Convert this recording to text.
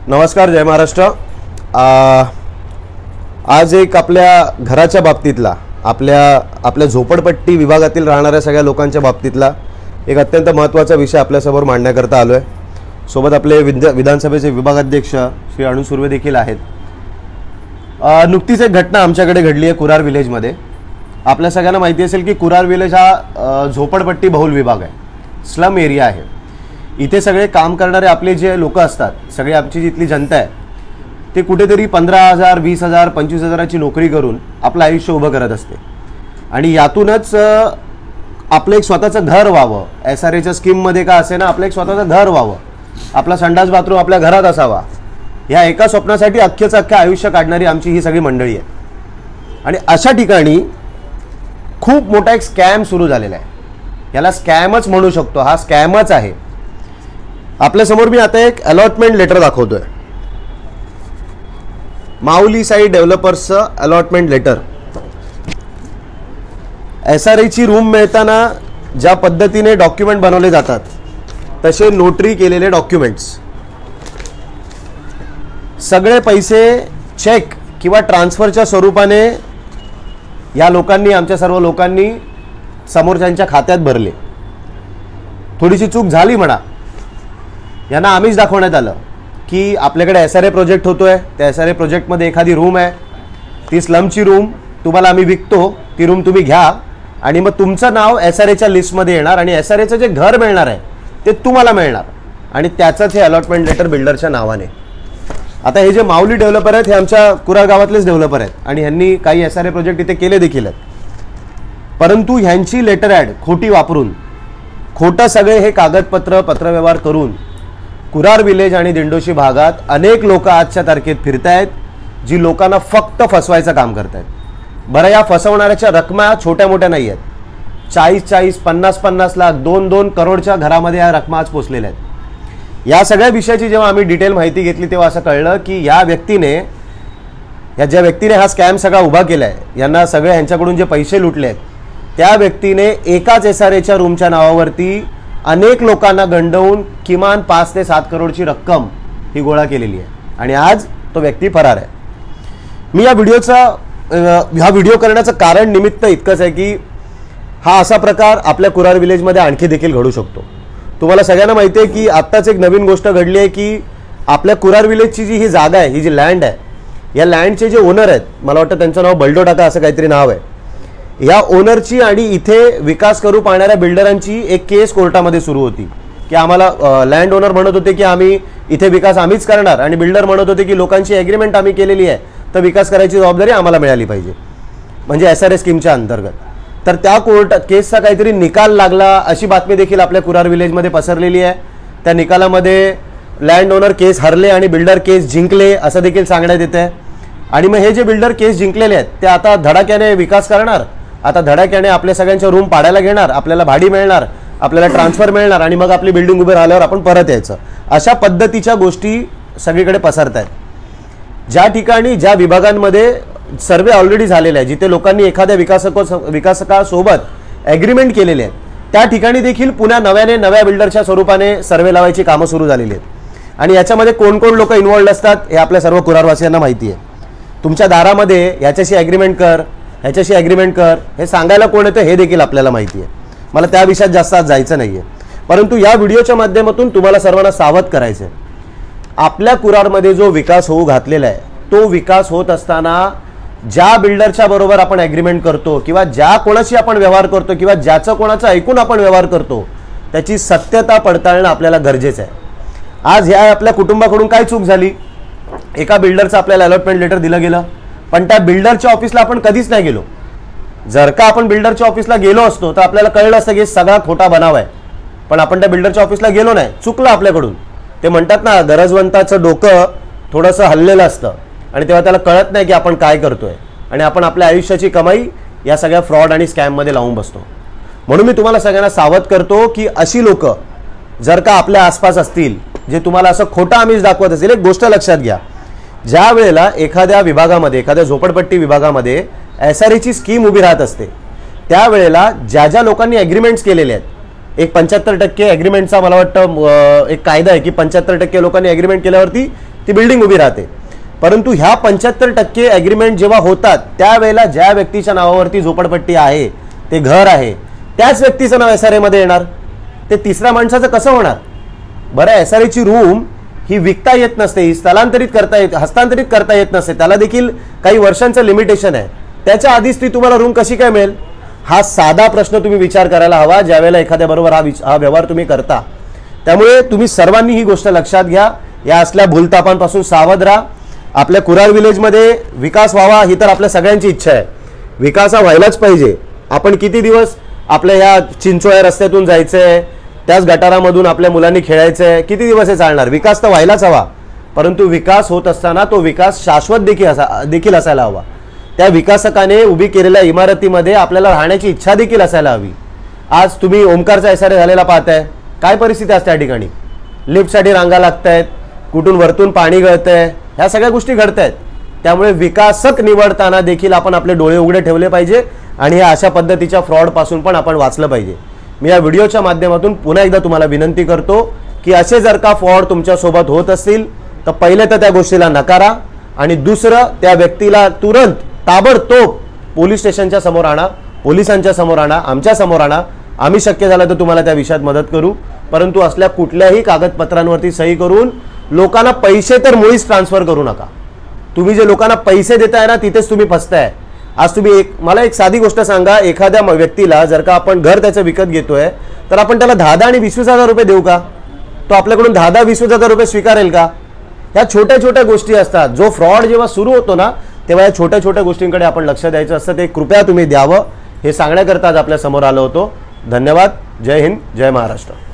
नमस्कार, जय महाराष्ट्र। आज एक आपल्या घराच्या बाबतीतला, आपल्या झोपडपट्टी विभागातील राहणाऱ्या सगळ्या लोकांच्या बाबतीतला एक अत्यंत महत्त्वाचा विषय आपल्यासमोर मांडण्याकरता आलो आहे। सोबत आपले विधानसभेचे विभागाध्यक्ष श्री अणू सुर्वे देखील आहेत। नुकतीच एक घटना आमच्याकडे घडली आहे कुरार विलेजमध्ये। आपल्या सगळ्यांना माहिती असेल की कुरार विलेज हा झोपडपट्टी बहुल विभाग आहे, स्लम एरिया आहे। इथे सगळे काम करणारे आपले जे लोक असतात, सगळे आमची जिथली जनता आहे, ते कुठेतरी 15,000, 20,000, 25,000ची नोकरी करून आपलं आयुष्य उभं करत असते आणि यातूनच आपलं एक स्वतःचं घर व्हावं, SRAच्या स्कीममध्ये का असे ना, आपलं एक स्वतःचं घर व्हावं, आपला संडास बाथरूम आपल्या घरात असावा, या एका स्वप्नासाठी अख्खं आयुष्य काढणारी आमची ही सगळी मंडळी आहे। आणि अशा ठिकाणी खूप मोठा एक स्कॅम सुरू झालेला आहे। याला स्कॅमच म्हणू शकतो, हा स्कॅमच आहे। आपल्या समोर मी आता एक अलॉटमेंट लेटर दाखवतोय, माऊली साई डेव्हलपर्सचं अलॉटमेंट लेटर। SRAची रूम मिळताना ज्या पद्धतीने डॉक्युमेंट बनवले जातात तसे नोटरी केलेले डॉक्युमेंट्स, सगळे पैसे चेक किंवा ट्रान्सफरच्या स्वरूपाने या लोकांनी, आमच्या सर्व लोकांनी समोरच्यांच्या खात्यात भरले। थोडीशी चूक झाली म्हणा, यांना आम्हीच दाखवण्यात आलं की आपल्याकडे SRA प्रोजेक्ट होतोय, त्या SRA प्रोजेक्टमध्ये एखादी रूम आहे, ती स्लमची रूम तुम्हाला आम्ही विकतो, ती रूम तुम्ही घ्या आणि मग तुमचं नाव SRAच्या लिस्टमध्ये येणार आणि SRAचं जे घर मिळणार आहे ते तुम्हाला मिळणार आणि त्याचंच हे अलॉटमेंट लेटर बिल्डरच्या नावाने। आता हे जे माऊली डेव्हलपर आहेत हे आमच्या कुरार गावातलेच डेव्हलपर आहेत आणि ह्यांनी काही SRA प्रोजेक्ट इथे केले देखील आहेत, परंतु ह्यांची लेटर ॲड खोटी वापरून, खोटं सगळे हे कागदपत्र पत्रव्यवहार करून कुरार विलेज आणि दिंडोशी भागात अनेक लोक आजच्या तारखेत फिरतायत, जी लोकांना फक्त फसवायचं काम करतायत। बरं, या फसवणाऱ्याच्या रकमा छोट्या मोठ्या नाही आहेत, 40-40, 50-50 लाख, 2-2 करोडच्या घरामध्ये या रकमा आज पोचलेल्या आहेत। या सगळ्या विषयाची जेव्हा आम्ही डिटेल माहिती घेतली तेव्हा असं कळलं की ज्या व्यक्तीने हा स्कॅम सगळा उभा केला आहे, यांना सगळे ह्यांच्याकडून जे पैसे लुटले आहेत, त्या व्यक्तीने एकाच SRAच्या रूमच्या नावावरती अनेक लोकांना गंडवून किमान 5 ते 7 करोडची रक्कम ही गोळा केलेली आहे आणि आज तो व्यक्ती फरार आहे। मी हा व्हिडिओ करण्याचं कारण निमित्त इतकंच आहे की हा असा प्रकार आपल्या कुरार विलेजमध्ये आणखी देखील घडू शकतो। तुम्हाला सगळ्यांना माहिती आहे की आत्ताच एक नवीन गोष्ट घडली आहे की आपल्या कुरार विलेजची जी ही जागा आहे, ही जी लँड आहे, या लँडचे जे ओनर आहेत, मला वाटतं त्यांचं नाव बल्डो टाका असं काहीतरी नाव आहे, या ओनरची आणि इथे विकास करू पाहणाऱ्या बिल्डरांची एक केस कोर्टामध्ये सुरू होती की आम्हाला लँड ओनर म्हणत होते की आम्ही इथे विकास आम्हीच करणार आणि बिल्डर म्हणत होते की लोकांची ॲग्रीमेंट आम्ही केलेली आहे, तर विकास करायची जबाबदारी आम्हाला मिळाली पाहिजे, म्हणजे SRA स्कीमच्या अंतर्गत। तर त्या केसचा काहीतरी निकाल लागला अशी बातमी देखील आपल्या कुरार विलेजमध्ये पसरलेली आहे। त्या निकालामध्ये लँड ओनर केस हरले आणि बिल्डर केस जिंकले असं देखील सांगण्यात येत आहे। आणि मग हे जे बिल्डर केस जिंकलेले आहेत ते आता धडाक्याने विकास करणार, आता धडाक्याने आपल्या सगळ्यांच्या रूम पाडायला घेणार, आपल्याला भाडी मिळणार, आपल्याला ट्रान्सफर मिळणार आणि मग आपली बिल्डिंग उभी राहिल्यावर आपण परत यायचं, अशा पद्धतीच्या गोष्टी सगळीकडे पसरत आहेत। ज्या ठिकाणी, ज्या विभागांमध्ये सर्वे ऑलरेडी झालेला आहे, जिथे लोकांनी एखाद्या विकासकासोबत ॲग्रीमेंट केलेले आहेत, त्या ठिकाणी देखील पुन्हा नव्या बिल्डरच्या स्वरूपाने सर्वे लावायची कामं सुरू झालेली आहेत। आणि याच्यामध्ये कोण कोण लोक इन्व्हॉल्ड असतात हे आपल्या सर्व कुरारवासियांना माहिती आहे। तुमच्या दारामध्ये ह्याच्याशी ॲग्रीमेंट कर, ह्याच्याशी ॲग्रीमेंट कर, हे सांगायला कोण येतं हे देखील आपल्याला माहिती आहे। मला त्या विषयात जास्त आज जायचं नाही आहे, परंतु या व्हिडिओच्या माध्यमातून तुम्हाला सर्वांना सावध करायचं आहे। आपल्या कुरारमध्ये जो विकास होऊ घातलेला आहे, तो विकास होत असताना ज्या बिल्डरच्या बरोबर आपण ॲग्रीमेंट करतो किंवा ज्या कोणाशी आपण व्यवहार करतो किंवा ज्याचं कोणाचं ऐकून आपण व्यवहार करतो, त्याची सत्यता पडताळणं आपल्याला गरजेचं आहे। आज ह्या आपल्या कुटुंबाकडून काय चूक झाली, एका बिल्डरचं आपल्याला अलॉटमेंट लेटर दिलं गेलं, पण त्या बिल्डरच्या ऑफिसला आपण कधीच नाही गेलो। जर का आपण बिल्डरच्या ऑफिसला गेलो असतो तर आपल्याला कळलं असतं की सगळा खोटा बनाव आहे, पण आपण त्या बिल्डरच्या ऑफिसला गेलो नाही, चुकलं आपल्याकडून। ते म्हणतात ना, गरजवंताचं डोकं थोडंसं हललेलं असतं आणि तेव्हा त्याला कळत नाही की आपण काय करतोय आणि आपण आपल्या आयुष्याची कमाई या सगळ्या फ्रॉड आणि स्कॅममध्ये लावून बसतो। म्हणून मी तुम्हाला सगळ्यांना सावध करतो की अशी लोक जर का आपल्या आसपास असतील, जे तुम्हाला असं खोटं आमिष दाखवत असतील, एक गोष्ट लक्षात घ्या, ज्या वेळेला एखाद्या विभागामध्ये, एखाद्या झोपडपट्टी विभागामध्ये SRAची स्कीम उभी राहत असते, त्यावेळेला ज्या लोकांनी ॲग्रीमेंट्स केलेले आहेत, एक 75% ॲग्रीमेंटचा मला वाटतं एक कायदा आहे की 75% लोकांनी ॲग्रीमेंट केल्यावरती ती बिल्डिंग उभी राहते. परंतु ह्या 75% ॲग्रीमेंट जेव्हा होतात त्यावेळेला ज्या व्यक्तीच्या नावावरती झोपडपट्टी आहे, ते घर आहे, त्याच व्यक्तीचं नाव SRA मध्ये येणार. ते तिसऱ्या माणसाचं कसं होणार? बरं, SRAची रूम ही विकता येत नसते, ही स्थलांतरित करता येत, हस्तांतरित करता येत नसते, त्याला देखील काही वर्षांचं लिमिटेशन आहे. त्याच्या आधीच ती तुम्हाला रूम कशी काय मिळेल? हा साधा प्रश्न तुम्ही विचार करायला हवा ज्यावेळेला एखाद्याबरोबर हा व्यवहार तुम्ही करता. त्यामुळे तुम्ही सर्वांनी ही गोष्ट लक्षात घ्या. या असल्या भूलतापांपासून सावध राहा. आपल्या कुराड विलेजमध्ये विकास व्हावा ही तर आपल्या सगळ्यांची इच्छा आहे. विकास हा व्हायलाच पाहिजे. आपण किती दिवस आपल्या ह्या चिंचोळ्या रस्त्यातून जायचंय, त्याच गटारामधून आपल्या मुलांनी खेळायचंय, किती दिवस हे चालणार? विकास तर व्हायलाच हवा, परंतु विकास होत असताना तो विकास शाश्वत देखील असायला हवा. त्या विकासकाने उभी केलेल्या इमारतीमध्ये आपल्याला राहण्याची इच्छा देखील असायला हवी. आज तुम्ही ओमकारचा SRA झालेला पाहताय, काय परिस्थिती असते त्या ठिकाणी? लिफ्टसाठी रांगा लागत आहेत, कुठून वरतून पाणी गळतंय, ह्या सगळ्या गोष्टी घडत आहेत. त्यामुळे विकासक निवडताना देखील आपण आपले डोळे उघडे ठेवले पाहिजे आणि या अशा पद्धतीच्या फ्रॉडपासून पण आपण वाचलं पाहिजे. मी या व्हिडिओच्या माध्यमातून पुन्हा एकदा तुम्हाला विनंती करतो की असे जर का फ्रॉड तुमच्यासोबत होत असतील तर पहिले तर त्या गोष्टीला नकारा आणि दुसरं, त्या व्यक्तीला तुरंत ताबडतोब पोलीस स्टेशनच्या समोर आणा, पोलिसांच्या समोर आणा, आमच्या समोर आणा. आम्ही शक्य झालं तर तुम्हाला त्या विषयात मदत करू. परंतु असल्या कुठल्याही कागदपत्रांवरती सही करून लोकांना पैसे तर मुळीच ट्रान्सफर करू नका. तुम्ही जे लोकांना पैसे देताय ना, तिथेच तुम्ही फसताय. आज तुम्ही मला एक साधी गोष्ट सांगा, एखाद्या व्यक्तीला जर का आपण घर त्याचं विकत घेतोय तर आपण त्याला 10 आणि 20,000 रुपये देऊ का? तो आपल्याकडून 10-20,000 रुपये स्वीकारेल का? ह्या छोट्या छोट्या गोष्टी असतात. जो फ्रॉड जेव्हा सुरू होतो ना, तेव्हा या छोट्या छोट्या गोष्टींकडे आपण लक्ष द्यायचं असतं. ते कृपया तुम्ही द्यावं, हे सांगण्याकरता आज आपल्या समोर आलो होतो. धन्यवाद. जय हिंद, जय महाराष्ट्र.